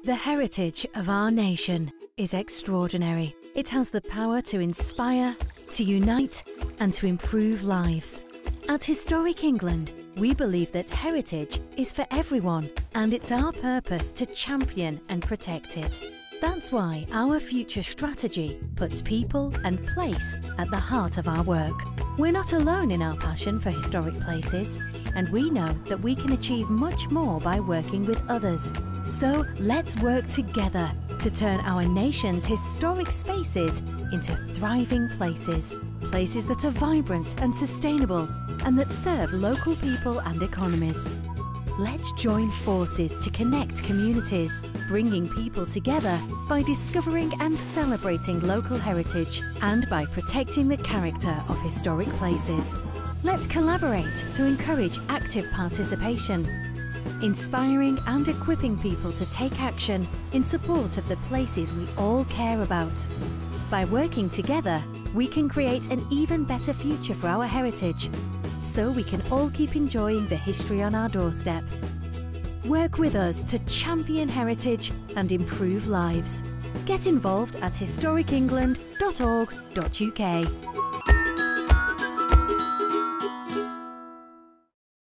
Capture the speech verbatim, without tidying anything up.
The heritage of our nation is extraordinary. It has the power to inspire, to unite, and to improve lives. At Historic England, we believe that heritage is for everyone, and it's our purpose to champion and protect it. That's why our future strategy puts people and place at the heart of our work. We're not alone in our passion for historic places, and we know that we can achieve much more by working with others. So let's work together to turn our nation's historic spaces into thriving places. Places that are vibrant and sustainable, and that serve local people and economies. Let's join forces to connect communities, bringing people together by discovering and celebrating local heritage and by protecting the character of historic places. Let's collaborate to encourage active participation, inspiring and equipping people to take action in support of the places we all care about. By working together, we can create an even better future for our heritage, so we can all keep enjoying the history on our doorstep. Work with us to champion heritage and improve lives. Get involved at historic england dot org dot U K.